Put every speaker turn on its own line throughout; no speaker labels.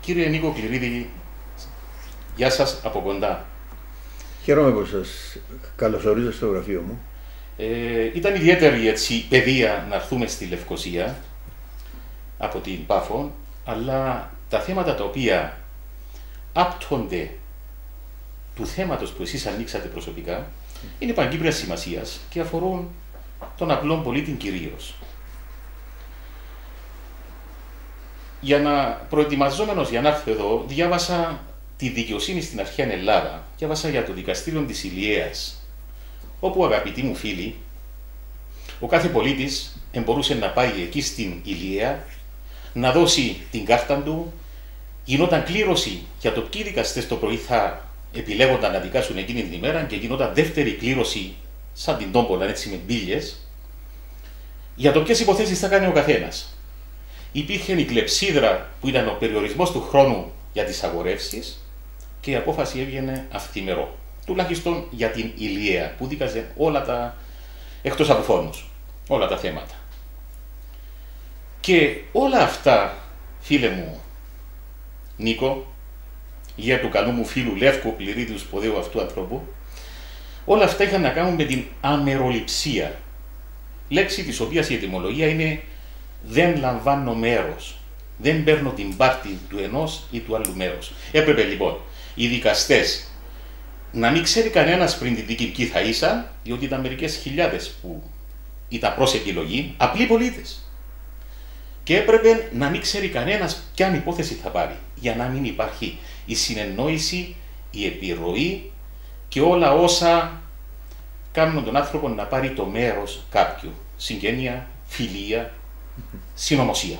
Κύριε Νίκο Κληρίδη, γεια σας από κοντά.
Χαίρομαι που σας καλωσορίζω στο γραφείο μου.
Ήταν ιδιαίτερη έτσι παιδεία να έρθουμε στη Λευκοσία από την Πάφο, αλλά τα θέματα τα οποία άπτονται του θέματος που εσείς ανοίξατε προσωπικά είναι παγκύπριας σημασίας και αφορούν τον απλό πολίτη κυρίως. Για να προετοιμαζόμενος για να έρθω εδώ, διάβασα τη δικαιοσύνη στην αρχαία Ελλάδα. Διάβασα για το δικαστήριο της Ηλιαίας, όπου, αγαπητοί μου φίλοι, ο κάθε πολίτης μπορούσε να πάει εκεί στην Ηλιαία, να δώσει την κάρτα του, γινόταν κλήρωση για το ποιοι δικαστές το πρωί θα επιλέγονταν να δικάσουν εκείνη την ημέρα και γινόταν δεύτερη κλήρωση, σαν την τόμπολα, έτσι με μπίλιες, για το ποιες υποθέσεις θα κάνει ο καθένας. Υπήρχε η κλεψίδρα που ήταν ο περιορισμός του χρόνου για τις αγορεύσεις και η απόφαση έβγαινε αυθημερό. Τουλάχιστον για την Ηλιαία που δίκαζε όλα τα εκτός από φόνους, όλα τα θέματα. Και όλα αυτά, φίλε μου Νίκο, για του καλού μου φίλου Λεύκου Πληρίδη του σπουδαίου αυτού ανθρώπου, όλα αυτά είχαν να κάνουν με την αμεροληψία, λέξη της οποίας η ετυμολογία είναι δεν λαμβάνω μέρος, δεν παίρνω την πάρτη του ενός ή του άλλου μέρους. Έπρεπε λοιπόν οι δικαστές να μην ξέρει κανένας πριν τη δίκη ποιοι θα ήσαν, διότι ήταν μερικές χιλιάδες που ήταν προς επιλογή, απλοί πολίτες. Και έπρεπε να μην ξέρει κανένας ποια υπόθεση θα πάρει, για να μην υπάρχει η συνεννόηση, η επιρροή και όλα όσα κάνουν τον άνθρωπο να πάρει το μέρος κάποιου. Συγγένεια, φιλία, συνωμοσία.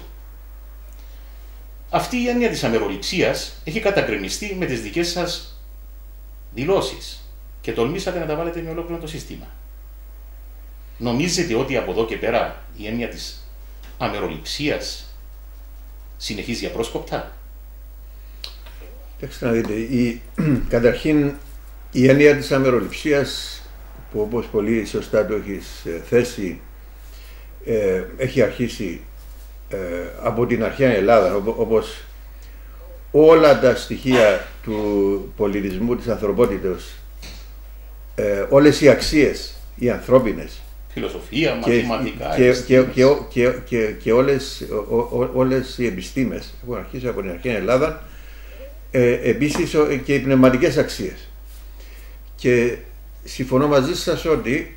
Αυτή η έννοια της αμεροληψίας έχει κατακρεμιστεί με τις δικές σας δηλώσεις και τολμήσατε να τα βάλετε με ολόκληρο το σύστημα. Νομίζετε ότι από εδώ και πέρα η έννοια της αμεροληψίας συνεχίζει απρόσκοπτα?
Κοιτάξτε να δείτε, καταρχήν η έννοια της αμεροληψίας, που όπως πολύ σωστά το έχεις θέσει, έχει αρχίσει από την αρχαία Ελλάδα, όπως όλα τα στοιχεία του πολιτισμού της ανθρωπότητας, όλες οι αξίες, οι ανθρώπινες,
φιλοσοφία, μαθηματικά
και όλες οι επιστήμες έχουν αρχίσει από την αρχαία Ελλάδα, επίσης και οι πνευματικές αξίες. Και συμφωνώ μαζί σας ότι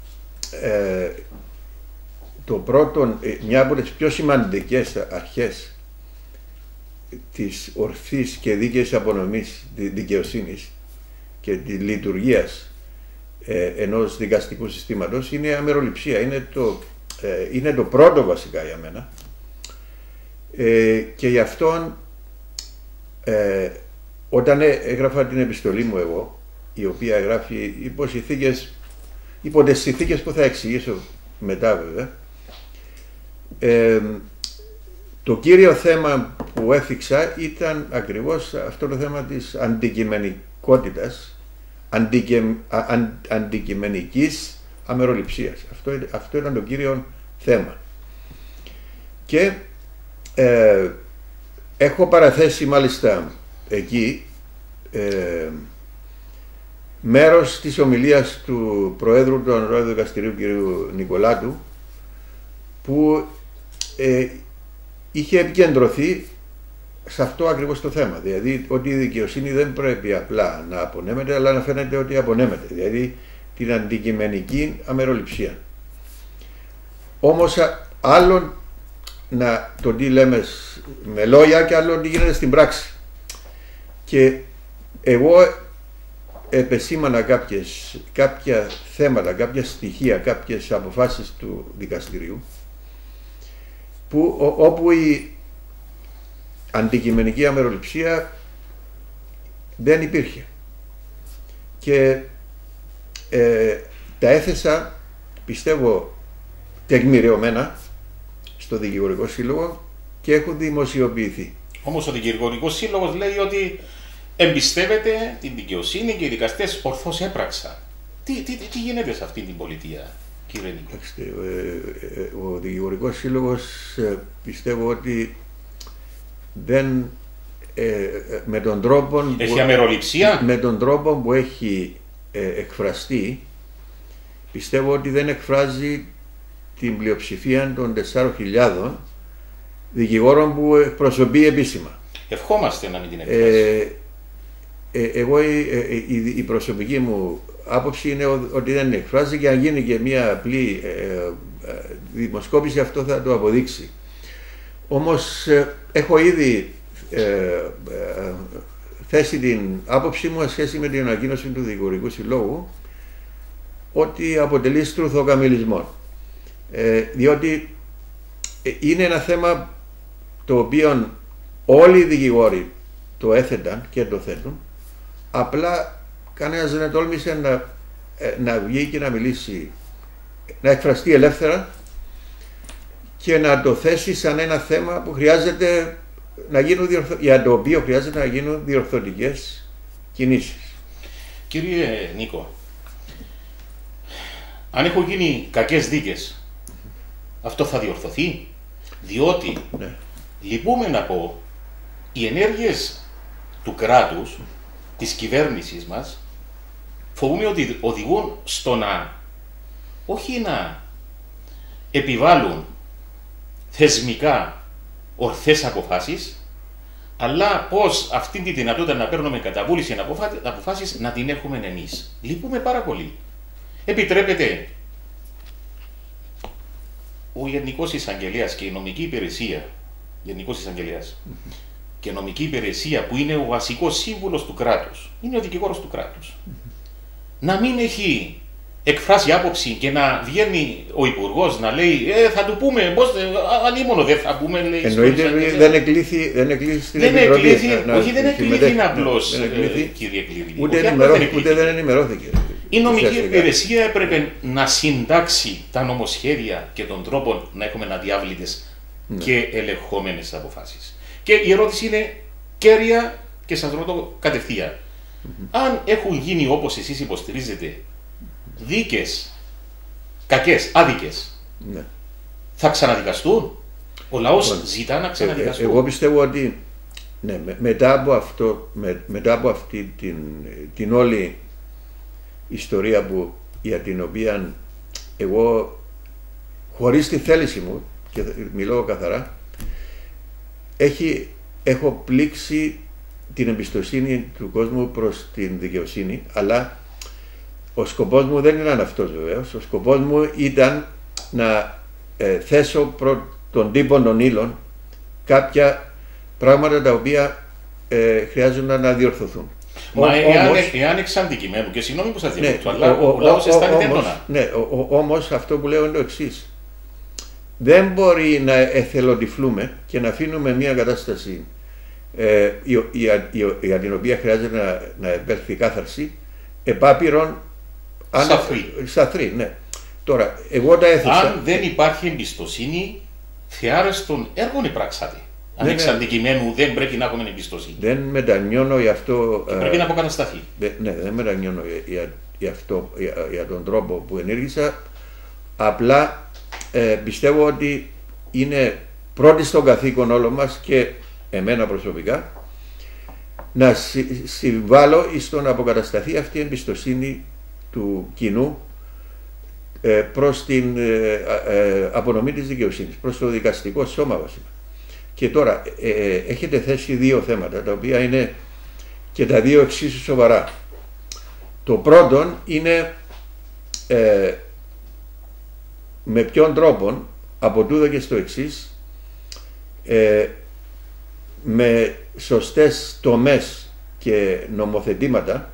το πρώτο, μια από τις πιο σημαντικές αρχές της ορθής και δίκαιης απονομής δικαιοσύνης και της λειτουργίας ενός δικαστικού συστήματος είναι η αμεροληψία. Είναι το πρώτο βασικά για μένα, και γι' αυτό όταν έγραφα την επιστολή μου εγώ, η οποία γράφει υπό τις συνθήκες που θα εξηγήσω μετά βέβαια, το κύριο θέμα που έφυξα ήταν ακριβώς αυτό το θέμα της αντικειμενικότητας, αντικειμενικής αμεροληψίας. Αυτό ήταν το κύριο θέμα. Και έχω παραθέσει μάλιστα εκεί μέρος της ομιλίας του Προέδρου του Ανώτατου Δικαστηρίου κ. Νικολάτου, που είχε επικεντρωθεί σε αυτό ακριβώς το θέμα. Δηλαδή ότι η δικαιοσύνη δεν πρέπει απλά να απονέμεται, αλλά να φαίνεται ότι απονέμεται. Δηλαδή την αντικειμενική αμεροληψία. Όμως άλλον το τι λέμε με λόγια και άλλο τι γίνεται στην πράξη. Και εγώ επεσήμανα κάποια θέματα, κάποια στοιχεία, κάποιες αποφάσεις του δικαστηρίου, όπου η αντικειμενική αμεροληψία δεν υπήρχε. Και τα έθεσα, πιστεύω, τεκμηριωμένα στο Δικηγορικό Σύλλογο και έχουν δημοσιοποιηθεί.
Όμως ο Δικηγορικός Σύλλογος λέει ότι εμπιστεύεται την δικαιοσύνη και οι δικαστές ορθώς έπραξαν. Τι γίνεται σε αυτή την πολιτεία, κύριε Νίκο?
Ο Δικηγορικός Σύλλογος πιστεύω ότι δεν με τον τρόπο
έχει αμεροληψία.
Με τον τρόπο που έχει εκφραστεί, πιστεύω ότι δεν εκφράζει την πλειοψηφία των 4.000 δικηγόρων που εκπροσωπεί επίσημα.
Ευχόμαστε να μην την εκφράσει.
Εγώ η προσωπική μου άποψη είναι ότι δεν εκφράζει, και αν γίνει και μια απλή δημοσκόπηση αυτό θα το αποδείξει. Όμως έχω ήδη θέσει την άποψη μου σε σχέση με την ανακοίνωση του Δικηγορικού Συλλόγου ότι αποτελεί στρουθοκαμιλισμό. Διότι είναι ένα θέμα το οποίο όλοι οι δικηγόροι το έθεταν και το θέτουν, απλά κανένας δεν τόλμησε να βγει και να μιλήσει, να εκφραστεί ελεύθερα και να το θέσει σαν ένα θέμα που χρειάζεται να γίνουν για το οποίο χρειάζεται να γίνουν διορθωτικές κινήσεις.
Κύριε Νίκο, αν έχουν γίνει κακές δίκες, αυτό θα διορθωθεί? Διότι λυπούμε να πω, οι ενέργειες του κράτους, της κυβέρνησης μας, φοβούμαι ότι οδηγούν στο να όχι να επιβάλλουν θεσμικά ορθές αποφάσεις, αλλά πώς αυτή τη δυνατότητα να παίρνουμε κατά βούληση αποφάσεις να την έχουμε εμείς. Λυπούμε πάρα πολύ. Επιτρέπεται ο Γενικός Εισαγγελέας και η νομική υπηρεσία, Γενικός Εισαγγελέας και νομική υπηρεσία που είναι ο βασικός σύμβουλος του κράτους, είναι ο δικηγόρος του κράτους, να μην έχει εκφράσει άποψη και να βγαίνει ο Υπουργός να λέει θα του πούμε, πώς, αλίμονο δεν θα πούμε, λέει.
Εννοείται δεν εκλήθη στην Επιτροπή.
Όχι, δεν εκλήθη απλώς, κύριε Κλήρη.
Ούτε δεν ενημερώθηκε.
Η νομική υπηρεσία έπρεπε να συντάξει τα νομοσχέδια και τον τρόπο να έχουμε αδιάβλητες και ελεγχόμενες αποφάσεις. Και η ερώτηση είναι κέρια και σας ρωτώ κατευθείαν. Αν έχουν γίνει, όπως εσείς υποστηρίζετε, δίκες κακές, άδικες, θα ξαναδικαστούν? Ο λαός ζητά να ξαναδικαστούν.
Εγώ πιστεύω ότι μετά από αυτή την όλη ιστορία για την οποία εγώ, χωρίς τη θέληση μου, και μιλώ καθαρά, έχω πλήξει την εμπιστοσύνη του κόσμου προς την δικαιοσύνη, αλλά ο σκοπός μου δεν ήταν αυτός βεβαίως. Ο σκοπός μου ήταν να θέσω τον τύπο των ύλων κάποια πράγματα τα οποία χρειάζονταν να διορθωθούν.
Μα εάν εξ αντικειμένου, και συγγνώμη που σας διακόπτω, αλλά ο λαός αισθάνεται έντονα.
Ναι, όμως αυτό που λέω είναι το εξής. Δεν μπορεί να εθελοτυφλούμε και να αφήνουμε μια κατάσταση για την οποία χρειάζεται να επέλθει κάθαρση επάπειρον σαθρή. Ναι. Τώρα, εγώ τα έθεσα.
Αν δεν υπάρχει εμπιστοσύνη, θεάρες των έργων υπράξατε. Αν εξ αντικειμένου δεν πρέπει να έχουμε εμπιστοσύνη.
Δεν μετανιώνω γι' αυτό.
Πρέπει να αποκατασταθεί.
Δεν μετανιώνω για τον τρόπο που ενήργησα. Απλά πιστεύω ότι είναι πρώτη στον καθήκον όλων μας και εμένα προσωπικά να συμβάλλω στο να αποκατασταθεί αυτή η εμπιστοσύνη του κοινού προς την απονομή της δικαιοσύνης, προς το δικαστικό σώμα βασικά. Και τώρα έχετε θέσει δύο θέματα, τα οποία είναι και τα δύο εξίσου σοβαρά. Το πρώτο είναι με ποιον τρόπο από τούδο και στο εξής με σωστές τομές και νομοθετήματα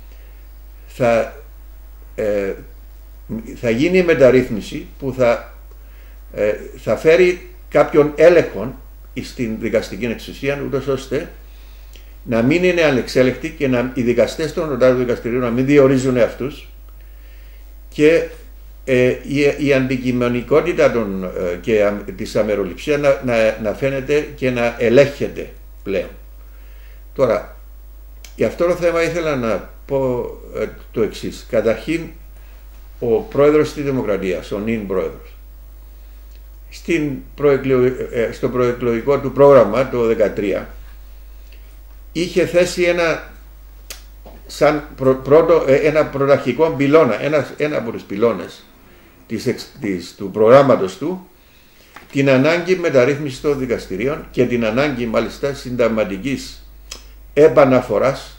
θα γίνει η μεταρρύθμιση που θα φέρει κάποιον έλεγχο στην δικαστική εξουσία, ούτως ώστε να μην είναι ανεξέλεκτοι και οι δικαστές των οντάδων δικαστηρίων να μην διορίζουν αυτούς και η αντικειμενικότητα και της αμεροληψίας να φαίνεται και να ελέγχεται πλέον. Τώρα, για αυτό το θέμα ήθελα να πω το εξής. Καταρχήν, ο πρόεδρος της Δημοκρατίας, ο νυν πρόεδρος, στο προεκλογικό του πρόγραμμα το 2013 είχε θέσει ένα πρωταρχικό πυλώνα, ένα από τους πυλώνες του προγράμματος του, την ανάγκη μεταρρύθμισης των δικαστηρίων και την ανάγκη μάλιστα συνταγματικής επαναφοράς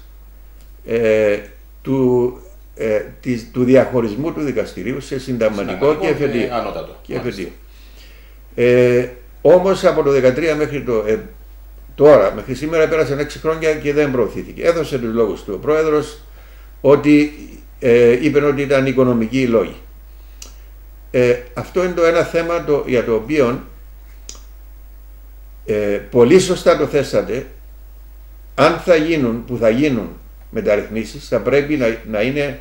του διαχωρισμού του δικαστηρίου σε συνταγματικό και εφετείο. Όμως από το 2013 μέχρι τώρα, μέχρι σήμερα πέρασαν 6 χρόνια και δεν προωθήθηκε. Έδωσε τους λόγους του ο πρόεδρος, ότι είπε ότι ήταν οικονομικοί οι λόγοι. Αυτό είναι το ένα θέμα για το οποίο πολύ σωστά το θέσατε. Αν θα γίνουν μεταρρυθμίσεις, θα πρέπει να είναι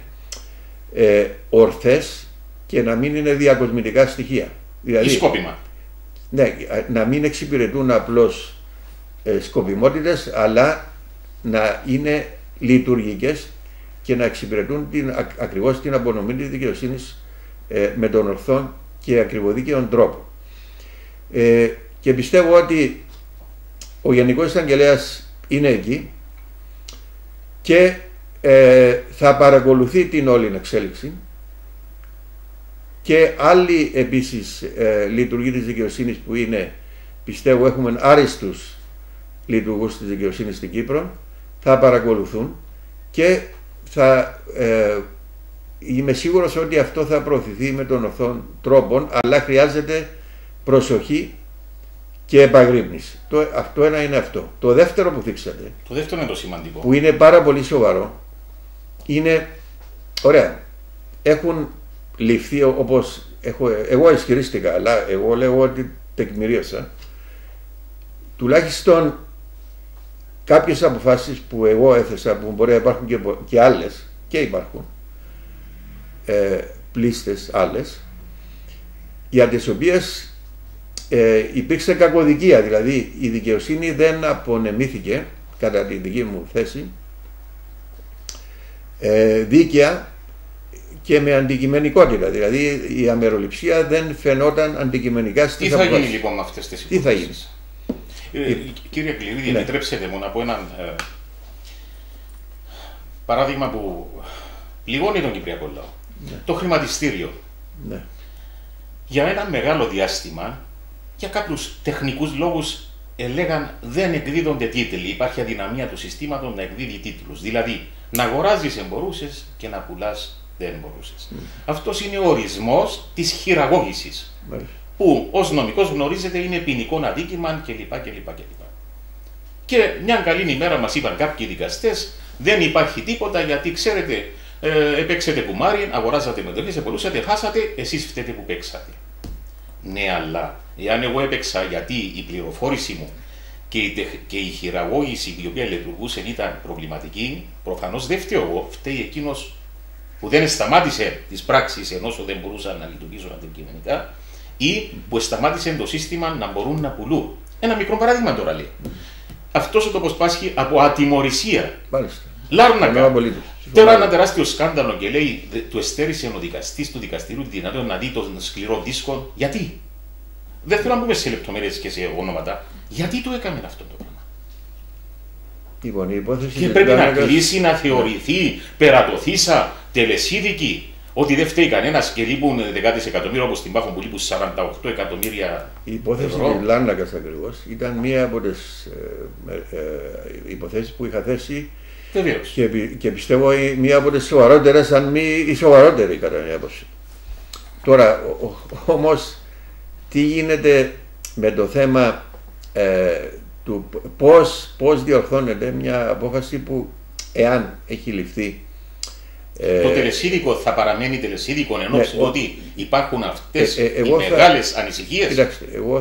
ορθές και να μην είναι διακοσμητικά στοιχεία.
Δηλαδή, σκόπιμα.
Ναι, να μην εξυπηρετούν απλώς σκοπιμότητες, αλλά να είναι λειτουργικές και να εξυπηρετούν ακριβώς την απονομή της δικαιοσύνης με τον ορθό και ακριβοδίκαιο τρόπο. Και πιστεύω ότι ο Γενικός Εισαγγελέας είναι εκεί και θα παρακολουθεί την όλη εξέλιξη, και άλλοι επίσης λειτουργοί της δικαιοσύνης που είναι, πιστεύω έχουμε άριστους λειτουργούς της δικαιοσύνης στην Κύπρο, θα παρακολουθούν και είμαι σίγουρος ότι αυτό θα προωθηθεί με τον ορθό τρόπο, αλλά χρειάζεται προσοχή και επαγρύπνηση. Αυτό ένα είναι αυτό. Το δεύτερο που θίξατε,
το δεύτερο είναι το σημαντικό,
που είναι πάρα πολύ σοβαρό, είναι, ωραία, έχουν ληφθεί, όπως εγώ ισχυρίστηκα, αλλά εγώ λέω ότι τεκμηρίωσα, τουλάχιστον κάποιες αποφάσεις που εγώ έθεσα, που μπορεί να υπάρχουν και άλλες, και υπάρχουν πλήστες άλλες, για τις οποίες υπήρξε κακοδικία, δηλαδή η δικαιοσύνη δεν απονεμήθηκε, κατά τη δική μου θέση, δίκαια και με αντικειμενικότητα, δηλαδή η αμεροληψία δεν φαινόταν αντικειμενικά στις
αποφάσεις. Τι θα γίνει λοιπόν με αυτές τις υποθέσεις?
Τι θα γίνει?
Κύριε Κληρίδη, ναι, επιτρέψτε μου να πω ένα παράδειγμα που πληγώνει τον Κυπριακό λαό. Ναι. Το χρηματιστήριο. Ναι. Για ένα μεγάλο διάστημα, για κάποιους τεχνικούς λόγους, έλεγαν δεν εκδίδονται τίτλοι. Υπάρχει αδυναμία του συστήματος να εκδίδει τίτλους. Δηλαδή, να αγοράζεις εμπορούσες και να πουλάς δεν μπορούσες. Αυτός είναι ο ορισμός της χειραγώγησης. Που ως νομικός γνωρίζετε είναι ποινικό αδίκημα κλπ. Και μια καλή ημέρα μας είπαν κάποιοι δικαστές, δεν υπάρχει τίποτα γιατί ξέρετε, έπαιξετε κουμάρι, αγοράζατε μετοχές, επολούσατε, χάσατε, εσείς φταίτε που παίξατε. Ναι, αλλά εάν εγώ έπαιξα γιατί η πληροφόρηση μου και η χειραγώγηση η οποία λειτουργούσε ήταν προβληματική, προφανώς δεν φταίω εγώ, φταίει εκείνος που δεν σταμάτησε τις πράξεις ενώ δεν μπορούσαν να λειτουργήσουν αντικειμενικά, ή που σταμάτησε το σύστημα να μπορούν να πουλούν. Ένα μικρό παράδειγμα τώρα λέει. Αυτός ο τόπος πάσχει από ατιμωρησία. Λάρνακα. Τώρα ένα τεράστιο σκάνδαλο και λέει του εστέρισε ο δικαστής του δικαστηρίου τη δυνατότητα να δει τον σκληρό δίσκο. Γιατί? Δεν θέλω να μπούμε σε λεπτομέρειες και σε ονόματα. Γιατί το έκαμε αυτό το πράγμα?
Λοιπόν, η υπόθεση
και πρέπει να κλείσει, να θεωρηθεί περατωθήσα, τελεσίδικη. Ότι δεν φταίει κανένας και λείπουν δεκάδες εκατομμύρια, όπως στην Πάχο που λείπουν 48 εκατομμύρια.
Η υπόθεση της Λάρνακας ακριβώς ήταν μία από τις υποθέσεις που είχα θέσει.
Βεβαίως.
Και πιστεύω μία από τις σοβαρότερες, αν μη η σοβαρότερη κατά την άποψη. Τώρα όμως τι γίνεται με το θέμα του πώς διορθώνεται μια απόφαση που εάν έχει ληφθεί.
Το τελεσίδικο θα παραμένει τελεσίδικο ενώ ότι υπάρχουν αυτές οι μεγάλες ανησυχίες.
Κοιτάξτε, εγώ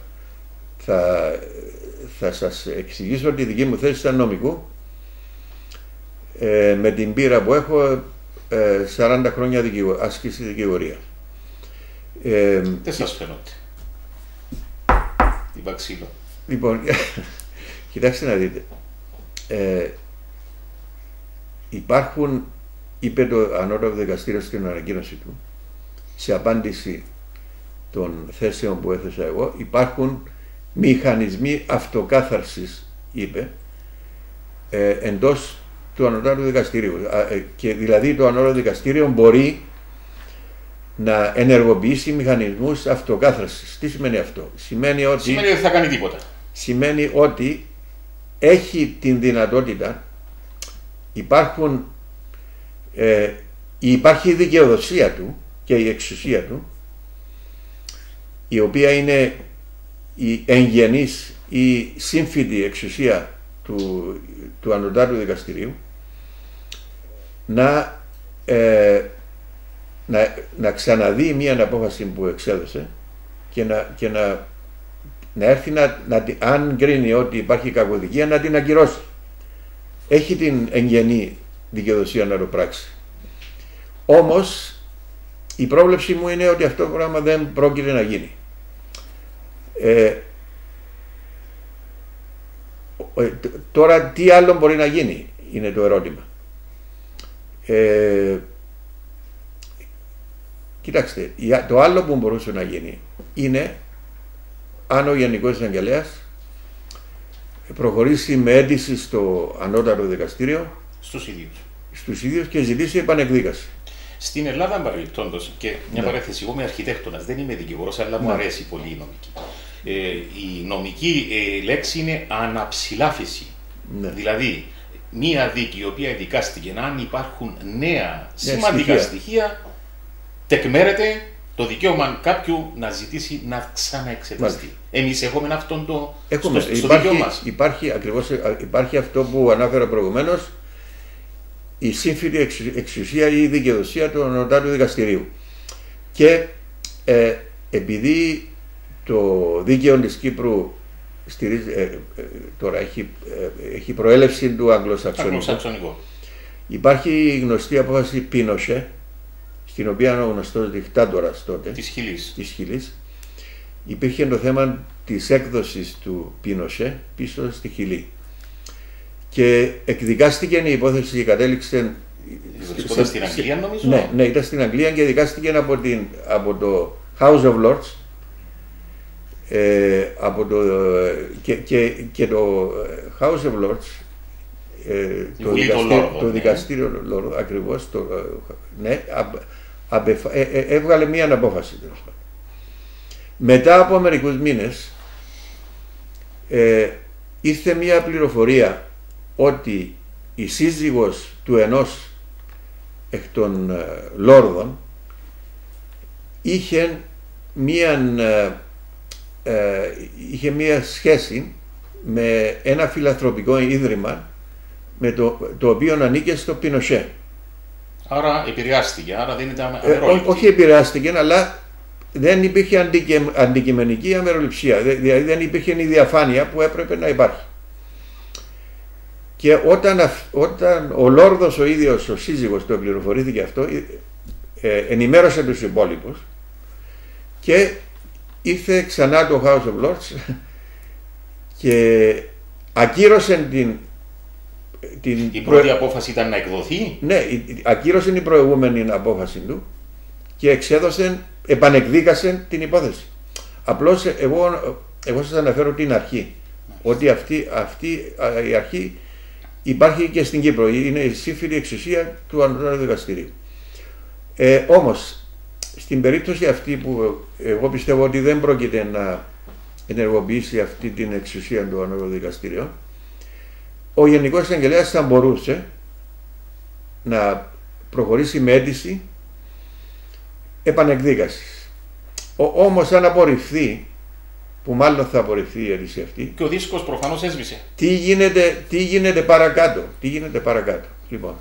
θα σας εξηγήσω τη δική μου θέση σαν νομικού με την πείρα που έχω 40 χρόνια άσκηση δικηγορία.
Δεν σας φαίνονται. Είπα ξύλο.
Λοιπόν, κοιτάξτε να δείτε. Υπάρχουν, είπε το ανώτατο δικαστήριο στην ανακοίνωση του, σε απάντηση των θέσεων που έθεσα εγώ, υπάρχουν μηχανισμοί αυτοκάθαρσης, είπε, εντός του ανώτατου δικαστηρίου. Και δηλαδή το ανώτατο δικαστήριο μπορεί να ενεργοποιήσει μηχανισμούς αυτοκάθαρσης. Τι σημαίνει αυτό? Σημαίνει ότι
δεν θα κάνει τίποτα.
Σημαίνει ότι έχει την δυνατότητα, υπάρχει η δικαιοδοσία του και η εξουσία του, η οποία είναι η εγγενής ή σύμφυτη εξουσία του ανωτάτου δικαστηρίου, να ξαναδεί μία απόφαση που εξέδωσε και να έρθει αν κρίνει ότι υπάρχει κακοδικία, να την ακυρώσει. Έχει την εγγενή δικαιοδοσία να το πράξει. Όμως η πρόβλεψη μου είναι ότι αυτό το πράγμα δεν πρόκειται να γίνει. Τώρα τι άλλο μπορεί να γίνει είναι το ερώτημα. Κοιτάξτε, το άλλο που μπορούσε να γίνει είναι αν ο Γενικός Εισαγγελέας προχωρήσει με αίτηση στο ανώτατο δικαστήριο στους ίδιους και ζητήσει επανεκδίκαση.
Στην Ελλάδα, παρελθόντως, και μια παρέθεση, εγώ είμαι αρχιτέκτονας, δεν είμαι δικηγόρος, αλλά μου αρέσει πολύ η νομική. Η νομική λέξη είναι αναψηλάφιση. Δηλαδή, μία δίκη η οποία δικάστηκε, αν υπάρχουν νέα σημαντικά στοιχεία, τεκμέρεται το δικαίωμα κάποιου να ζητήσει να ξαναεξεταστεί. Εμείς έχουμε αυτόν στο δικαίωμα μας.
Υπάρχει αυτό που ανάφερα προηγουμένως, η σύμφυτη εξουσία ή η δικαιοδοσία του ανωτάτου δικαστηρίου. Και επειδή το δίκαιο της Κύπρου τώρα έχει προέλευση του αγγλοσαξονικού, υπάρχει η γνωστή απόφαση Πίνοσε, στην οποία ο γνωστός δικτάτορας τότε της Χιλής, υπήρχε το θέμα της έκδοσης του Πίνοσε πίσω στη Χιλή. Και εκδικάστηκε η υπόθεση και κατέληξε.
Βρισκόταν στην Αγγλία, νομίζω.
Ναι, ήταν στην Αγγλία και δικάστηκε από το House of Lords. Και το House of Lords, το δικαστήριο Λόρδο, ακριβώς, έβγαλε μία απόφαση. Μετά από μερικούς μήνες ήρθε μία πληροφορία ότι η σύζυγος του ενός εκ των Λόρδων είχε μία σχέση με ένα φιλανθρωπικό ίδρυμα με το οποίο ανήκε στο Πινοσέ.
Άρα επηρεάστηκε, άρα δεν ήταν αμερόληπτη.
Όχι επηρεάστηκε, αλλά δεν υπήρχε αντικειμενική αμεροληψία, δηλαδή δεν υπήρχε η διαφάνεια που έπρεπε να υπάρχει. Και όταν ο Λόρδος ο ίδιος, ο σύζυγος του πληροφορήθηκε αυτό, ενημέρωσε τους υπόλοιπους και ήρθε ξανά το House of Lords και ακύρωσε
η πρώτη απόφαση ήταν να εκδοθεί.
Ναι, ακύρωσε την προηγούμενη απόφαση του και επανεκδίκασε την υπόθεση. Απλώς εγώ σας αναφέρω την αρχή, ότι αυτή η αρχή υπάρχει και στην Κύπρο, είναι η σύμφυτη εξουσία του ανώτατου δικαστηρίου. Όμως, στην περίπτωση αυτή που εγώ πιστεύω ότι δεν πρόκειται να ενεργοποιήσει αυτή την εξουσία του ανώτατου δικαστηρίου, ο Γενικός Εισαγγελέας θα μπορούσε να προχωρήσει με αίτηση επανεκδίκασης. Όμως αν απορριφθεί, που μάλλον θα απορριφθεί η αίτηση αυτή,
και ο δίσκος προφανώς έσβησε.
Τι γίνεται παρακάτω. Λοιπόν,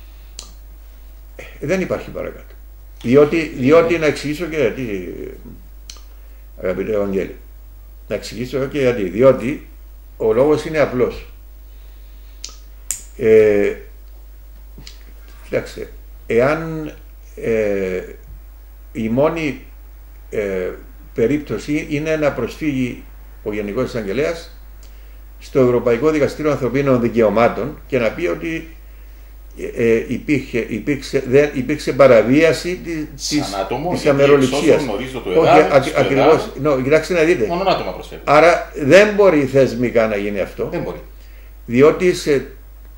δεν υπάρχει παρακάτω. Διότι να εξηγήσω και γιατί, αγαπητέ Ευαγγέλη, να εξηγήσω και γιατί. Διότι ο λόγος είναι απλός. Κοιτάξτε, εάν η μόνη περίπτωση είναι να προσφύγει ο Γενικός Εισαγγελέας στο Ευρωπαϊκό Δικαστήριο Ανθρωπίνων Δικαιωμάτων και να πει ότι υπήρξε παραβίαση της αμεροληψίας. Όχι, ακριβώς. Κοιτάξτε να δείτε.
Μόνο άτομα προσφέρει.
Άρα δεν μπορεί θεσμικά να γίνει αυτό.
Δεν μπορεί.
Διότι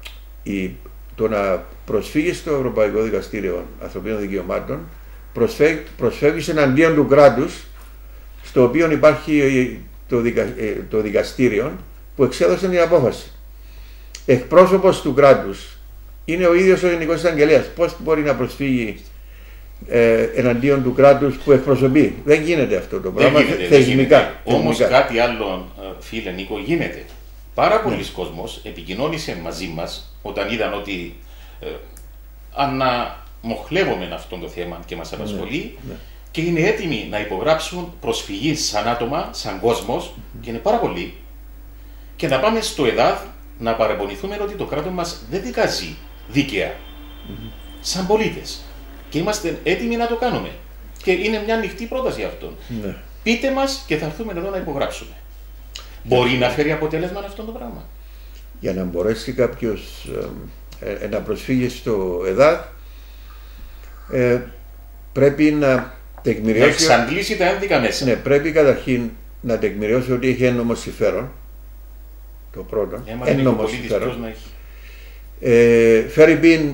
το να προσφύγει στο Ευρωπαϊκό Δικαστήριο Ανθρωπίνων Δικαιωμάτων προσφεύγει εναντίον του κράτους, στο οποίο υπάρχει το δικαστήριο που εξέδωσε την απόφαση. Εκπρόσωπος του κράτους είναι ο ίδιος ο Γενικός Εισαγγελέας. Πώς μπορεί να προσφύγει εναντίον του κράτους που εκπροσωπεί? Δεν γίνεται αυτό το πράγμα θεσμικά.
Όμως κάτι άλλο, φίλε Νίκο, γίνεται. Πάρα πολλοί κόσμος επικοινώνησε μαζί μας όταν είδαν ότι αναμοχλεύουμε αυτό το θέμα και μας απασχολεί, και είναι έτοιμοι να υπογράψουν προσφυγή σαν άτομα, σαν κόσμος, και είναι πάρα πολλοί, και να πάμε στο ΕΔΑΔ να παραπονηθούμε ότι το κράτος μας δεν δικάζει δίκαια σαν πολίτες, και είμαστε έτοιμοι να το κάνουμε, και είναι μια ανοιχτή πρόταση αυτό. Πείτε μας και θα έρθουμε εδώ να υπογράψουμε. Μπορεί να φέρει αποτέλεσμα αυτό το πράγμα?
Για να μπορέσει κάποιος να προσφύγει στο ΕΔΑΔ, πρέπει να τεκμηριώσει.
Να εξαντλήσει τα ένδικα μέσα.
Ναι, πρέπει καταρχήν να τεκμηριώσει ότι έχει έννομο συμφέρον. Το πρώτο. Έννομο συμφέρον. Φέρει πίν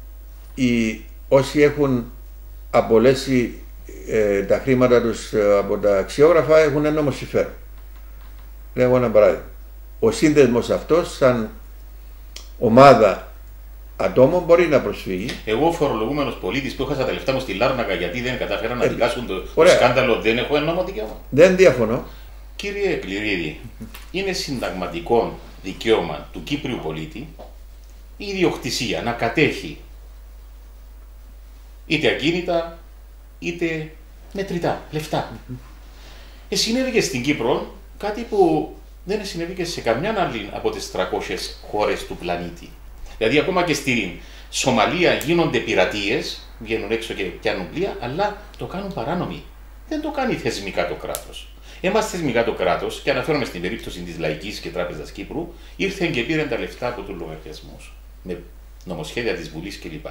όσοι έχουν απολέσει τα χρήματα τους από τα αξιόγραφα έχουν έννομο συμφέρον. Λέγω ένα παράδειγμα. Ο σύνδεσμος αυτός, σαν ομάδα ατόμων, μπορεί να προσφύγει.
Εγώ, φορολογούμενος πολίτης που έχασα τα λεφτά μου στη Λάρνακα γιατί δεν κατάφεραν να δικάσουν το σκάνδαλο, δεν έχω έννομο δικαίωμα?
Δεν διαφωνώ.
Κύριε Πληρίδη, είναι συνταγματικό δικαίωμα του Κύπριου πολίτη η ιδιοκτησία να κατέχει είτε ακίνητα είτε μετρητά, λεφτά. Συνέβηκε στην Κύπρο κάτι που δεν συνέβηκε σε καμιά άλλη από τις 300 χώρες του πλανήτη. Δηλαδή, ακόμα και στη Σομαλία γίνονται πειρατείες, βγαίνουν έξω και πιάνουν πλοία, αλλά το κάνουν παράνομοι. Δεν το κάνει θεσμικά το κράτος. Εμάς θεσμικά το κράτος, και αναφέρομαι στην περίπτωση της Λαϊκής και Τράπεζας Κύπρου, ήρθε και πήρε τα λεφτά από τους λογαριασμούς, με νομοσχέδια της Βουλής κλπ.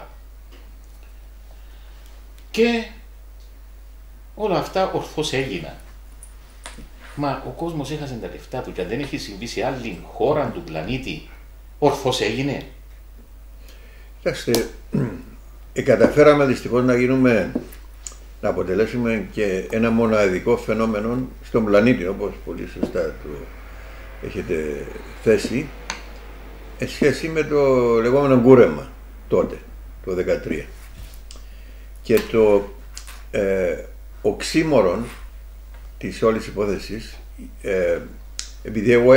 Και όλα αυτά ορθώς έγιναν. Μα ο κόσμος έχασε τα λεφτά του και αν δεν έχει συμβεί σε άλλη χώρα του πλανήτη, ορθώς έγινε?
Κοιτάξτε, καταφέραμε δυστυχώς να αποτελέσουμε και ένα μοναδικό φαινόμενο στον πλανήτη, όπως πολύ σωστά το έχετε θέσει, σε σχέση με το λεγόμενο κούρεμα τότε, το 2013. Και το οξύμορον της όλης υπόθεσης, επειδή εγώ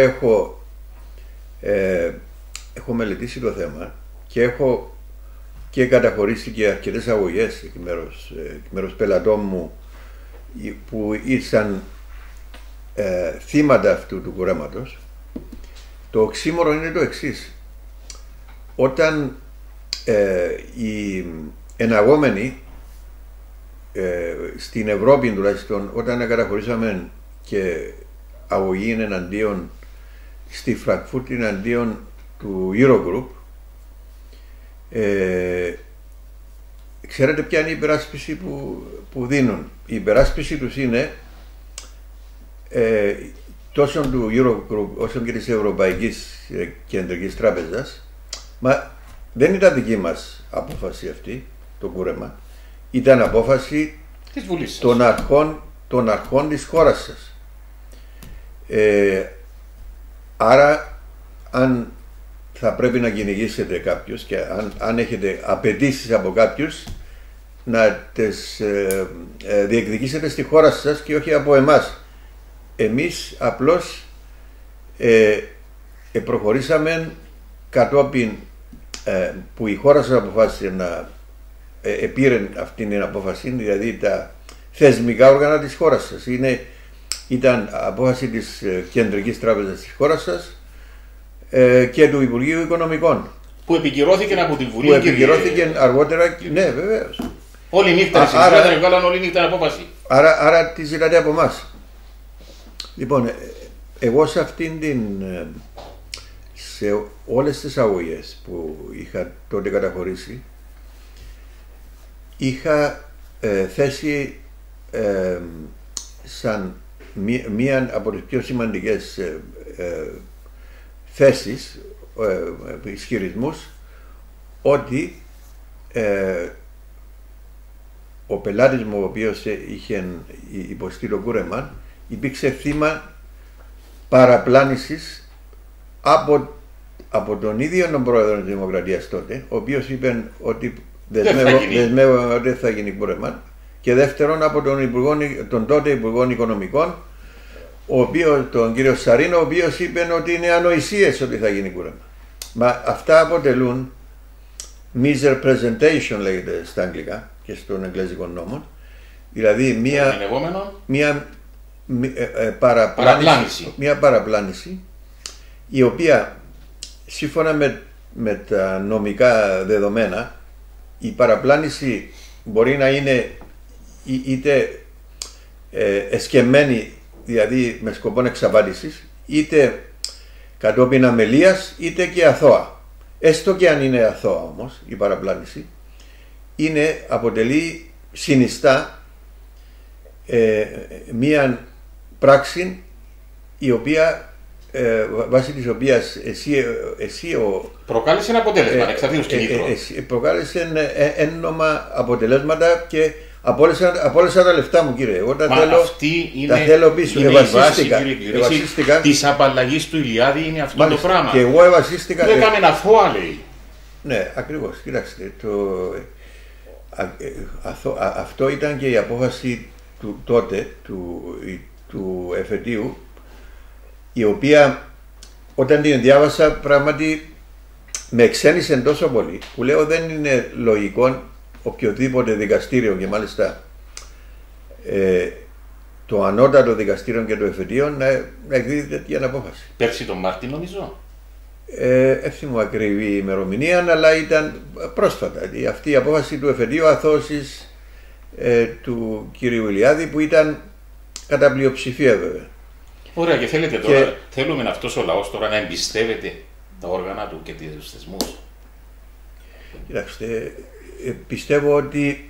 έχω μελετήσει το θέμα και έχω και καταχωρήσει και αρκετές αγωγές εκ μέρους πελατών μου που ήσαν θύματα αυτού του κουρέματος, το οξύμορο είναι το εξής. Όταν οι εναγόμενοι στην Ευρώπη τουλάχιστον, όταν καταχωρήσαμε και αγωγή εναντίον στη Φραγκφούρτη εναντίον του Eurogroup, ξέρετε ποια είναι η υπεράσπιση που δίνουν? Η υπεράσπιση τους είναι τόσο του Eurogroup όσο και της Ευρωπαϊκής Κεντρικής Τράπεζας. Μα δεν ήταν δική μας απόφαση αυτή, το κούρεμα. Ήταν απόφαση
της Βουλής
των αρχών της χώρας σας. Άρα, αν θα πρέπει να κυνηγήσετε κάποιους και αν έχετε απαιτήσεις από κάποιους, να τις διεκδικήσετε στη χώρα σας και όχι από εμάς. Εμείς απλώς προχωρήσαμε κατόπιν που η χώρα σας αποφάσισε να επήρε αυτή την απόφαση, δηλαδή τα θεσμικά όργανα της χώρας σας. Ήταν απόφαση της Κεντρικής Τράπεζας της χώρας σας και του Υπουργείου Οικονομικών.
Που επικυρώθηκε από τη Βουλή.
Που επικυρώθηκε αργότερα, ναι, βεβαίως.
Όλη νύχτα, άρα βγάλαν όλη νύχτα απόφαση.
Άρα τι ζητάτε από εμάς? Λοιπόν, εγώ σε όλες τις αγωγές που είχα τότε καταχωρήσει, είχα θέσει σαν μία από τις πιο σημαντικές θέσεις, ισχυρισμούς, ότι ο πελάτης μου, ο οποίος είχε υποστεί το κούρεμα, υπήρξε θύμα παραπλάνησης από τον ίδιο τον πρόεδρο της Δημοκρατίας τότε, ο οποίος είπε ότι δεσμεύω ότι δεν θα γίνει κούρεμα, και δεύτερον από τον τότε Υπουργό Οικονομικών, τον κύριο Σαρίνο, ο οποίος είπε ότι είναι ανοησίες ότι θα γίνει κούρεμα. Μα αυτά αποτελούν misrepresentation, λέγεται στα αγγλικά και στον εγγλέζικο νόμο, δηλαδή μια παραπλάνηση, η οποία σύμφωνα με τα νομικά δεδομένα, η παραπλάνηση μπορεί να είναι είτε εσκεμμένη, δηλαδή με σκοπό εξαπάτησης, είτε κατόπιν αμελίας, είτε και αθώα. Έστω και αν είναι αθώα όμως η παραπλάνηση, αποτελεί συνιστά μία πράξη η οποία βάσει της οποίας εσύ
προκάλεσε ένα αποτέλεσμα ανεξαρτήτως κινήτρων.
Προκάλεσε έννομα αποτελέσματα και απόλυσα τα λεφτά μου, κύριε. Εγώ τα θέλω πίσω.
Είναι η βάση, κύριε Κληρήση, της απαλλαγής του Ηλιάδη, είναι αυτό το πράγμα.
Και εγώ ευασίστηκα.
Δεν έκαμε ένα αθώα, λέει.
Ναι, ακριβώς. Κοιτάξτε, αυτό ήταν και η απόφαση τότε του εφετείου, η οποία όταν την διάβασα πράγματι με εξένησε τόσο πολύ, που λέω δεν είναι λογικό οποιοδήποτε δικαστήριο, και μάλιστα το ανώτατο δικαστήριο και το εφετείο να εκδίδει τέτοια απόφαση.
Πέρσι τον Μάρτιο, νομίζω.
Εύθυμο ακριβή ημερομηνία, αλλά ήταν πρόσφατα. Αυτή η απόφαση του εφετείου αθώσης του κυρίου Ηλιάδη, που ήταν κατά πλειοψηφία βέβαια.
Ωραία, και θέλετε τώρα, θέλουμε αυτός ο λαός τώρα να εμπιστεύεται τα όργανα του και τους θεσμούς.
Κοιτάξτε, πιστεύω ότι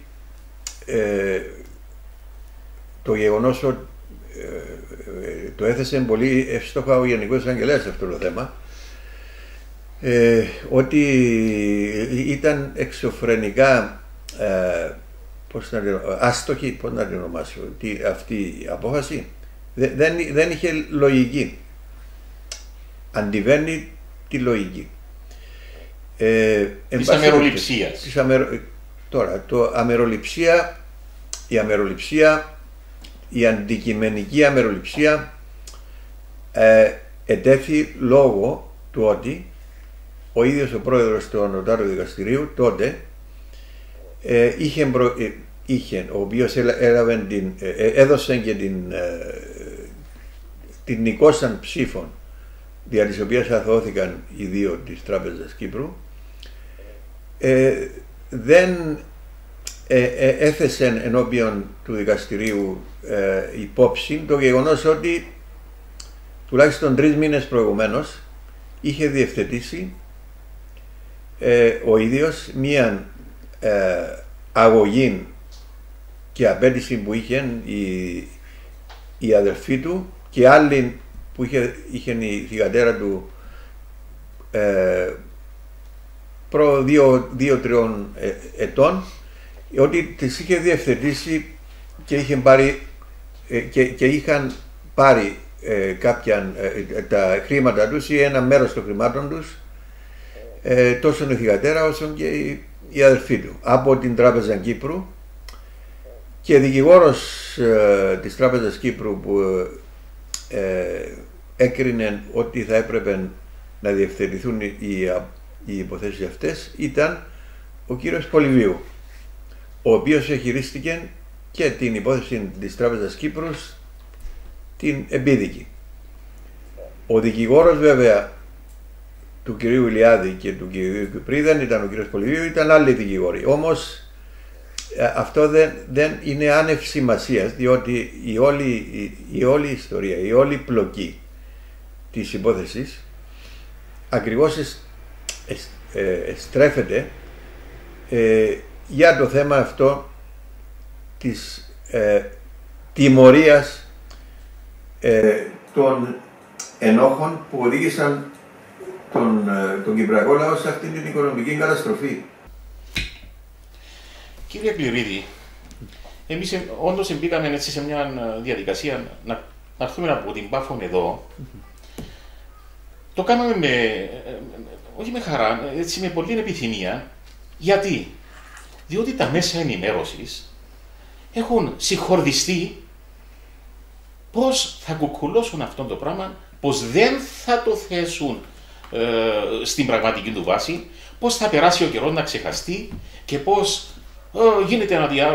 το γεγονός ότι το έθεσε πολύ εύστοχα ο Γενικός Εισαγγελέας σε αυτό το θέμα, ότι ήταν εξωφρενικά άστοχη, πώς να την ονομάσω, αυτή η απόφαση δεν είχε λογική, αντιβαίνει τη λογική
της αμεροληψίας.
Τώρα, η αντικειμενική αμεροληψία ετέθη λόγω του ότι ο ίδιος ο πρόεδρος του Ανωτάτου Δικαστηρίου τότε ο οποίος έδωσε και την νικόσαν ψήφων, δια της οποίας αθώθηκαν οι δύο της Τράπεζας Κύπρου, δεν έθεσε ενώπιον του δικαστηρίου υπόψη το γεγονός ότι τουλάχιστον 3 μήνες προηγουμένως είχε διευθετήσει ο ίδιος μία αγωγή και απέτηση που είχε η αδελφή του και άλλη που είχε η θυγατέρα του προ 2-3 ετών, ότι τις είχε διευθετήσει και είχαν πάρει τα χρήματα τους ή ένα μέρος των χρημάτων τους, τόσο η θυγατέρα όσο και η αδελφή του, από την Τράπεζα Κύπρου, και δικηγόρος της Τράπεζας Κύπρου που έκρινε ότι θα έπρεπε να διευθετηθούν οι υποθέσεις αυτές ήταν ο κύριος Πολυβίου, ο οποίος χειρίστηκε και την υπόθεση της Τράπεζας Κύπρου την επίδικη. Ο δικηγόρος βέβαια του κυρίου Ηλιάδη και του κυρίου Κυπρί δεν ήταν ο κύριος Πολυβίου, ήταν άλλοι δικηγόροι. Όμως αυτό δεν είναι άνευ σημασίας, διότι η όλη ιστορία, η όλη πλοκή της υπόθεσης ακριβώς στρέφεται για το θέμα αυτό της τιμωρίας των ενόχων που οδήγησαν τον Κυπριακό λαό σε αυτήν την οικονομική καταστροφή.
Κύριε Κληρίδη, εμείς όντως μπήκαμε έτσι σε μια διαδικασία να έρθουμε από την Πάφων εδώ. Το κάναμε όχι με χαρά, έτσι με πολλή επιθυμία. Γιατί? Διότι τα μέσα ενημέρωσης έχουν συγχορδιστεί πώς θα κουκουλώσουν αυτό το πράγμα, πώς δεν θα το θέσουν στην πραγματική του βάση, πώς θα περάσει ο καιρός να ξεχαστεί και πώς γίνεται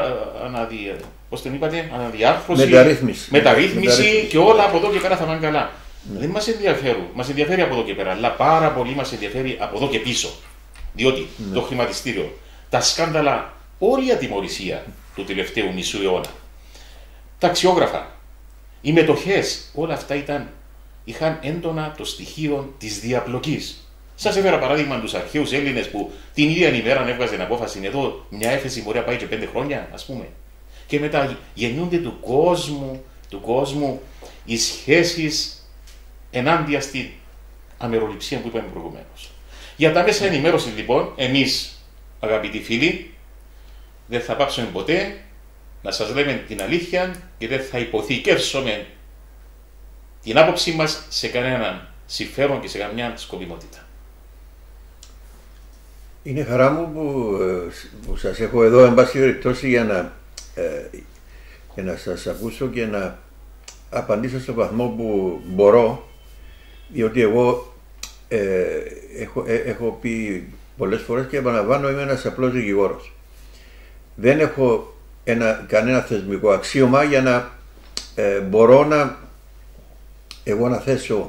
μεταρρύθμιση και όλα από εδώ και πέρα θα πάνε καλά. Δεν μας ενδιαφέρουν. Μας ενδιαφέρει από εδώ και πέρα, αλλά πάρα πολύ μας ενδιαφέρει από εδώ και πίσω. Διότι το χρηματιστήριο, τα σκάνδαλα, όλη η ατιμωρησία του τελευταίου μισού αιώνα, τα αξιόγραφα, οι μετοχές, όλα αυτά είχαν έντονα το στοιχείο της διαπλοκής. Σας έφερα παράδειγμα τους αρχαίους Έλληνες που την ίδια ημέρα έβγαζε απόφαση εδώ, μια έφεση μπορεί να πάει και 5 χρόνια, ας πούμε. Και μετά γεννιούνται του κόσμου οι σχέσεις ενάντια στην αμεροληψία που είπαμε προηγουμένως. Για τα μέσα ενημέρωση λοιπόν, εμείς αγαπητοί φίλοι, δεν θα πάψουμε ποτέ να σας λέμε την αλήθεια και δεν θα υποθηκεύσουμε την άποψή μας σε κανέναν συμφέρον και σε καμιά σκοπιμότητα.
Είναι χαρά μου που σας έχω εδώ, εν πάση περιπτώσει, για να σας ακούσω και να απαντήσω στο βαθμό που μπορώ, διότι εγώ έχω πει πολλές φορές και επαναλαμβάνω, είμαι ένας απλός δικηγόρος. Δεν έχω κανένα θεσμικό αξίωμα για να μπορώ εγώ να θέσω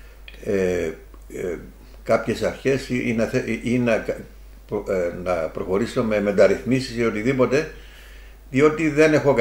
κάποιες αρχές ή να προχωρήσω με μεταρρυθμίσεις ή οτιδήποτε, διότι δεν έχω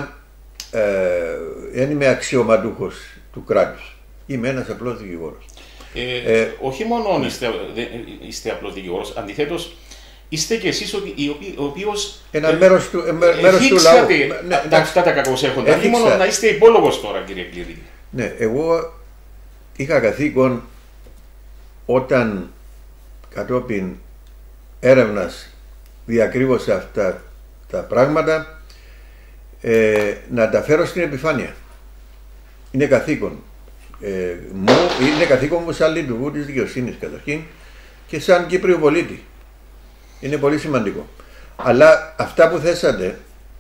δεν είμαι αξιωματούχος του κράτους. Είμαι ένας απλός δικηγόρος.
Όχι μόνο είστε απλός δικηγόρος, αντιθέτως είστε και εσείς ο οποίος
μέρος του λαού.
Αυτά τα κακοσέρχοντα. Όχι μόνο να είστε υπόλογος τώρα, κύριε Κληρίδη.
Ναι, εγώ είχα καθήκον όταν κατόπιν έρευνας διακρύβωσα αυτά τα πράγματα να τα φέρω στην επιφάνεια. Είναι καθήκον είναι καθήκον μου σαν λειτουργού της δικαιοσύνης καταρχήν και σαν Κύπριο πολίτη. Είναι πολύ σημαντικό. Αλλά αυτά που θέσατε,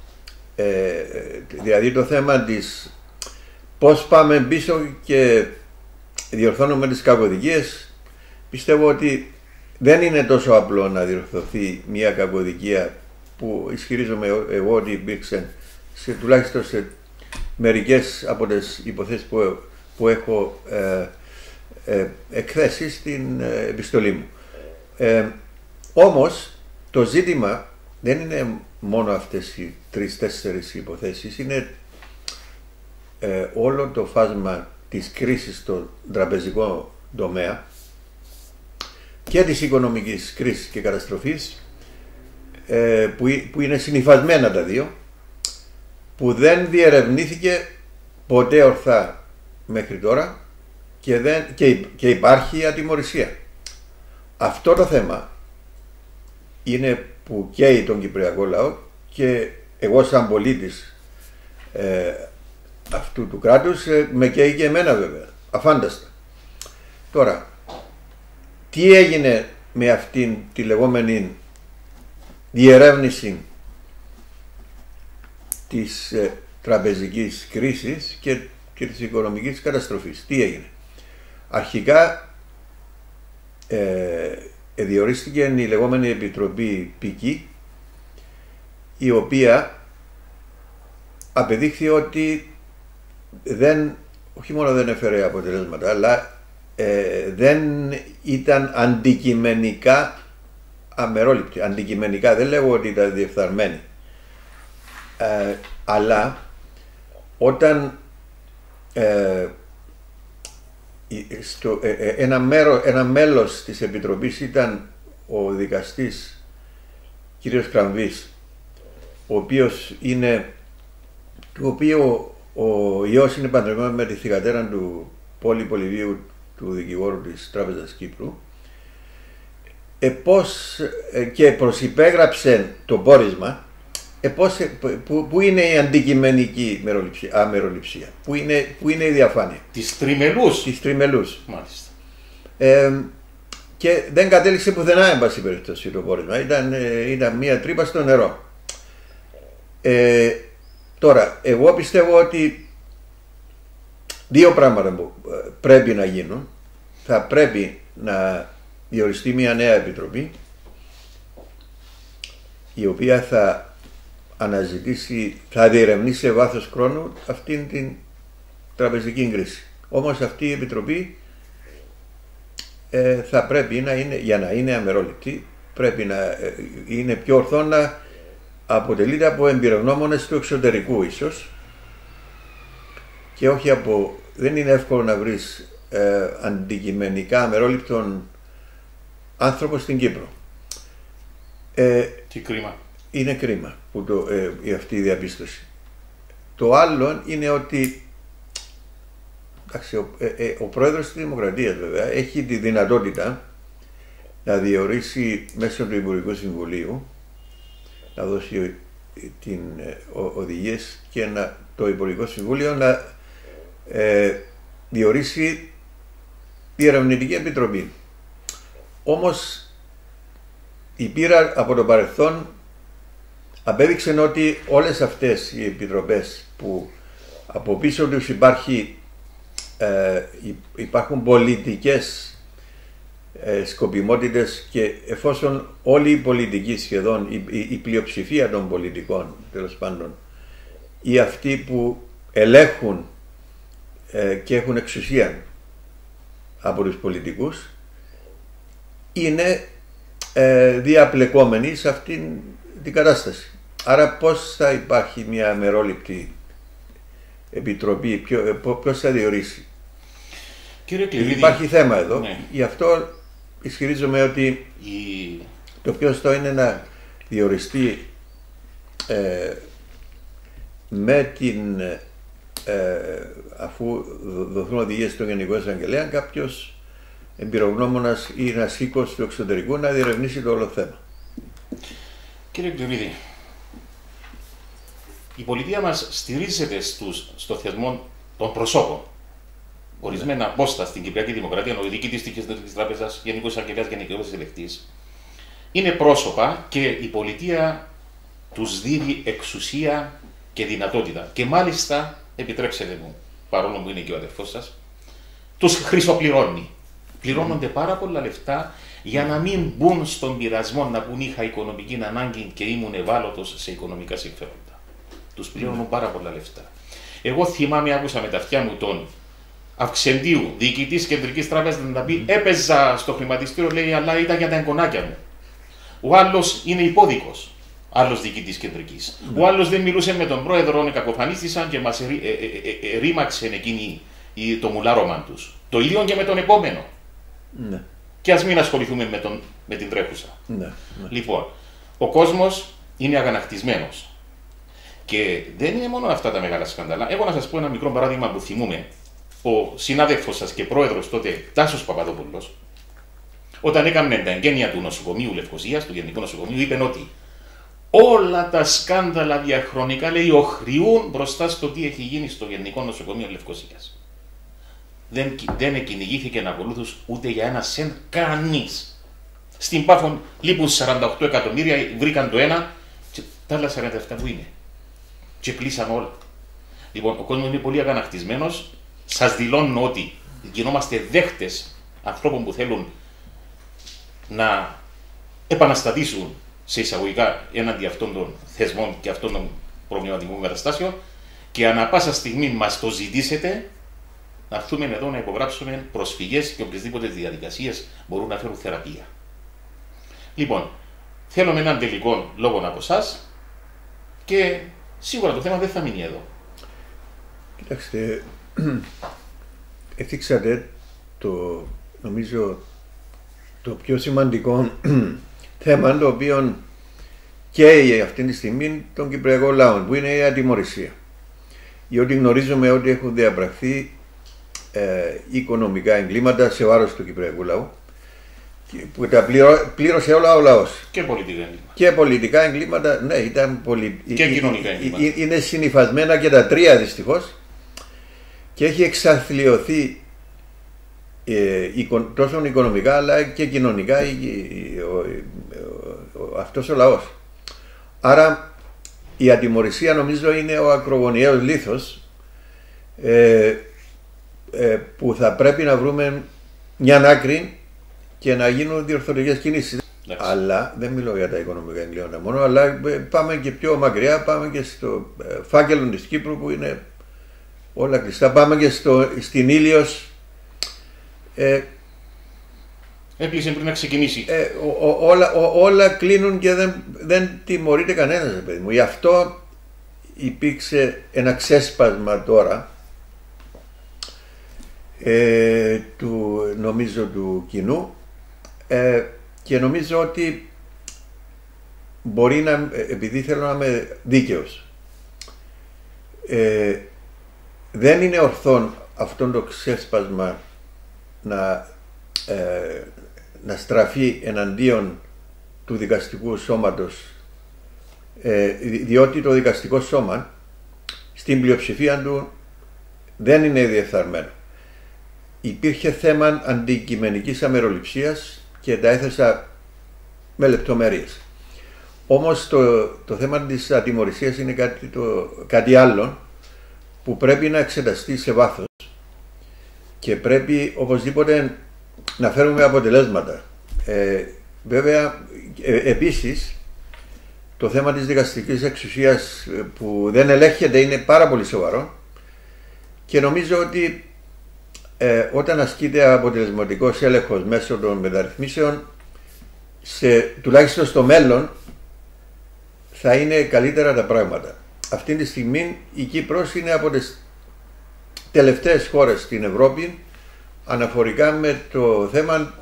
δηλαδή το θέμα της πώς πάμε πίσω και διορθώνουμε τις κακοδικίες, πιστεύω ότι δεν είναι τόσο απλό να διορθωθεί μια κακοδικία που ισχυρίζομαι εγώ ότι υπήρξε τουλάχιστον σε μερικές από τις υποθέσεις που έχω εκθέσει στην επιστολή μου. Όμως το ζήτημα δεν είναι μόνο αυτές οι 3-4 υποθέσεις, είναι όλο το φάσμα της κρίσης στο τραπεζικό τομέα και της οικονομικής κρίσης και καταστροφής που είναι συνυφασμένα τα δύο, που δεν διερευνήθηκε ποτέ ορθά μέχρι τώρα και υπάρχει ατιμωρησία. Αυτό το θέμα είναι που καίει τον Κυπριακό λαό και εγώ σαν πολίτης αυτού του κράτους με καίει και εμένα βέβαια, αφάνταστα. Τώρα, τι έγινε με αυτήν τη λεγόμενη διερεύνηση της τραπεζικής κρίσης και της οικονομικής καταστροφής? Τι έγινε? Αρχικά διορίστηκε η λεγόμενη Επιτροπή Πίκη, η οποία απεδείχθη ότι όχι μόνο δεν έφερε αποτελέσματα, αλλά δεν ήταν αντικειμενικά αμερόληπτη. Αντικειμενικά δεν λέγω ότι ήταν διεφθαρμένη, αλλά όταν ένα μέλος της Επιτροπής ήταν ο δικαστής κύριος Κραμβής, ο οποίος του οποίου ο ιός είναι παντρεμένο με τη θυγατέρα του Πόλη Πολυβίου, του δικηγόρου της Τράπεζας Κύπρου, και προσυπέγραψε το πόρισμα, που είναι η αντικειμενική αμεροληψία, που είναι η διαφάνεια.
Της τριμελούς.
Της τριμελούς.
Μάλιστα.
Και δεν κατέληξε πουθενά, εν πάση περιπτώσει, το πόρισμα. Ήταν μία τρύπα στο νερό. Τώρα, εγώ πιστεύω ότι δύο πράγματα πρέπει να γίνουν. Θα πρέπει να διοριστεί μια νέα επιτροπή, η οποία θα αναζητήσει, θα διερευνήσει σε βάθος χρόνου αυτήν την τραπεζική κρίση. Όμως αυτή η επιτροπή θα πρέπει να είναι, για να είναι αμερόληπτη, πρέπει να είναι πιο ορθό να αποτελείται από εμπειρογνώμονες του εξωτερικού ίσως, και όχι από, δεν είναι εύκολο να βρεις αντικειμενικά αμερόληπτον άνθρωπο στην Κύπρο.
Τι κρίμα.
Είναι κρίμα που αυτή η διαπίστωση. Το άλλο είναι ότι ο πρόεδρος της Δημοκρατίας βέβαια έχει τη δυνατότητα να διορίσει μέσω του Υπουργικού Συμβουλίου, να δώσει οδηγίες και το Υπουργικό Συμβούλιο να διορίσει διερευνητική επιτροπή. Όμως η πείρα από το παρελθόν απέδειξε ότι όλες αυτές οι επιτροπές που από πίσω τους υπάρχουν πολιτικές σκοπιμότητες, και εφόσον όλοι οι πολιτικοί, σχεδόν η πλειοψηφία των πολιτικών τέλος πάντων, ή αυτοί που ελέγχουν και έχουν εξουσία από τους πολιτικούς, είναι διαπλεκόμενοι σε αυτήν την κατάσταση. Άρα πώς θα υπάρχει μια αμερόληπτη επιτροπή, ποιος θα διορίσει?
Κύριε Κλειδίδη,
υπάρχει θέμα εδώ.
Ναι.
Γι' αυτό ισχυρίζομαι ότι το πιο σωστό είναι να διοριστεί αφού δοθούν οδηγίες στον Γενικό Εισαγγελέα, κάποιος εμπειρογνώμονας ή ένας οίκος του εξωτερικού να διερευνήσει το όλο θέμα.
Κύριε Κλειδίδη, η πολιτεία μας στηρίζεται στο θεσμό των προσώπων. Ορισμένα πόστα στην Κυπριακή Δημοκρατία, ο διοικητής της Κεντρικής Τράπεζας, Γενικός Εισαγγελέας, Γενικός Ελεκτής, είναι πρόσωπα και η πολιτεία τους δίδει εξουσία και δυνατότητα. Και μάλιστα, επιτρέψτε μου, παρόλο που είναι και ο αδερφός σας, τους χρυσοπληρώνει. Πληρώνονται πάρα πολλά λεφτά για να μην μπουν στον πειρασμό να πούν είχα οικονομική ανάγκη και ήμουν ευάλωτος σε οικονομικά συμφέροντα. Τους πληρώνουν πάρα πολλά λεφτά. Εγώ θυμάμαι, άκουσα με τα αυτιά μου τον Αυξεντίου, διοικητής Κεντρικής Τράπεζας, να πει: έπαιζα στο χρηματιστήριο, λέει, αλλά ήταν για τα εγγονάκια μου. Ο άλλος είναι υπόδικος. Άλλος διοικητής Κεντρικής. Ο άλλος δεν μιλούσε με τον πρόεδρο, κακοφανίστησαν και μας ρήμαξε εκείνη το μουλάρωμα τους. Το ίδιο και με τον επόμενο.
Ναι.
Και ας μην ασχοληθούμε με την τρέχουσα.
Ναι.
Λοιπόν, ο κόσμος είναι αγανακτισμένος. Και δεν είναι μόνο αυτά τα μεγάλα σκάνδαλα. Εγώ να σας πω ένα μικρό παράδειγμα που θυμούμαι. Ο συνάδελφος σας και πρόεδρος τότε, Τάσος Παπαδόπουλος, όταν έκαμε τα εγγένεια του νοσοκομείου Λευκωσίας, του Γενικού Νοσοκομείου, είπε ότι όλα τα σκάνδαλα διαχρονικά, λέει, οχριούν μπροστά στο τι έχει γίνει στο Γενικό Νοσοκομείο Λευκωσίας. Δεν κυνηγήθηκε να ακολούθους ούτε για ένα σεν κανείς. Στην Πάφων λείπουν 48 εκατομμύρια, βρήκαν το ένα, και τα άλλα 47 που είναι. Και κλείσαν όλα. Λοιπόν, ο κόσμος είναι πολύ αγανακτισμένος. Σας δηλώνω ότι γινόμαστε δέχτες ανθρώπων που θέλουν να επαναστατήσουν σε εισαγωγικά έναντι αυτών των θεσμών και αυτών των προβληματικών καταστάσεων, και ανά πάσα στιγμή μας το ζητήσετε, να έρθουμε εδώ να υπογράψουμε προσφυγές και οποιασδήποτε διαδικασίες μπορούν να φέρουν θεραπεία. Λοιπόν, θέλουμε έναν τελικό λόγο από εσάς και σίγουρα το θέμα δεν θα μείνει εδώ.
Κοιτάξτε, έθιξατε νομίζω το πιο σημαντικό θέμα, το οποίο καίει αυτή τη στιγμή τον Κυπριακό λαό, που είναι η ατιμωρησία. Διότι γνωρίζουμε ότι έχουν διαπραχθεί οικονομικά εγκλήματα σε βάρος του Κυπριακού λαού, που τα πλήρωσε όλα ο λαός.
Και πολιτικά εγκλήματα.
Και πολιτικά εγκλήματα, ναι, ήταν
και κοινωνικά εγκλήματα.
Είναι συνυφασμένα και τα τρία δυστυχώς και έχει εξαθλιωθεί τόσο οικονομικά αλλά και κοινωνικά αυτός ο λαός. Άρα η ατιμωρησία νομίζω είναι ο ακρογωνιαίος λίθος που θα πρέπει να βρούμε μια άκρη και να γίνουν διορθωτικές κινήσεις. Αλλά δεν μιλώ για τα οικονομικά εγκλήματα μόνο, αλλά πάμε και πιο μακριά, πάμε και στο φάκελο της Κύπρου που είναι όλα κλειστά, πάμε και στην Ήλιος.
Έκλεισε πριν να ξεκινήσει.
Όλα κλείνουν και δεν τιμωρείται κανένας, παιδί μου. Γι' αυτό υπήρξε ένα ξέσπασμα τώρα νομίζω του κοινού και νομίζω ότι μπορεί να, επειδή θέλω να είμαι δίκαιος, δεν είναι ορθόν αυτό το ξέσπασμα να στραφεί εναντίον του δικαστικού σώματος, διότι το δικαστικό σώμα στην πλειοψηφία του δεν είναι διεφθαρμένο. Υπήρχε θέμα αντικειμενικής αμεροληψίας και τα έθεσα με λεπτομέρειες. Όμως το θέμα της ατιμωρησίας είναι κάτι άλλο που πρέπει να εξεταστεί σε βάθος και πρέπει οπωσδήποτε να φέρουμε αποτελέσματα. Βέβαια, επίσης, το θέμα της δικαστικής εξουσίας που δεν ελέγχεται είναι πάρα πολύ σοβαρό και νομίζω ότι όταν ασκείται αποτελεσματικός έλεγχος μέσω των μεταρρυθμίσεων, τουλάχιστον στο μέλλον, θα είναι καλύτερα τα πράγματα. Αυτή τη στιγμή η Κύπρος είναι από τις τελευταίες χώρες στην Ευρώπη αναφορικά με το θέμα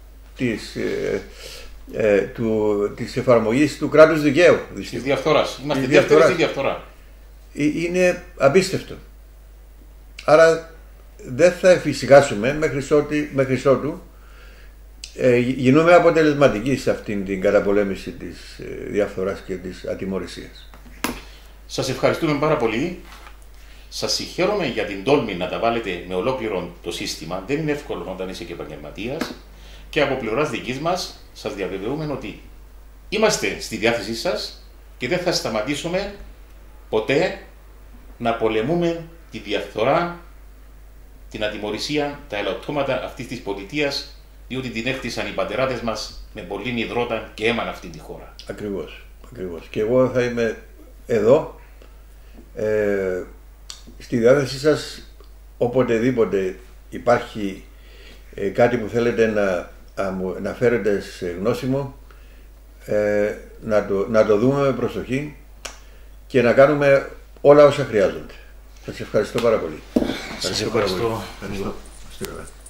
της εφαρμογής του κράτους δικαίου.
Της διαφθοράς. Είμαστε δεύτεροι στη διαφθορά.
Είναι απίστευτο. Άρα δεν θα εφησυχάσουμε μέχρι ότου γινούμε αποτελεσματικοί σε αυτήν την καταπολέμηση της διαφθοράς και της ατιμωρησίας.
Σας ευχαριστούμε πάρα πολύ. Σας συγχαίρομαι για την τόλμη να τα βάλετε με ολόκληρο το σύστημα. Δεν είναι εύκολο όταν είσαι και επαγγελματίας. Και από πλευράς δικής μας σας διαβεβαιούμε ότι είμαστε στη διάθεσή σας και δεν θα σταματήσουμε ποτέ να πολεμούμε τη διαφθορά, την ατιμωρησία, τα ελαττώματα αυτής της πολιτείας, διότι την έκτισαν οι πατεράδες μας με πολύ υδρότα και αίμα αυτή τη χώρα.
Ακριβώς. Και εγώ θα είμαι εδώ στη διάθεσή σας οποτεδήποτε υπάρχει κάτι που θέλετε να φέρετε σε γνώση μου, να το δούμε με προσοχή και να κάνουμε όλα όσα χρειάζονται. Σας ευχαριστώ πάρα πολύ.
Σας ευχαριστώ.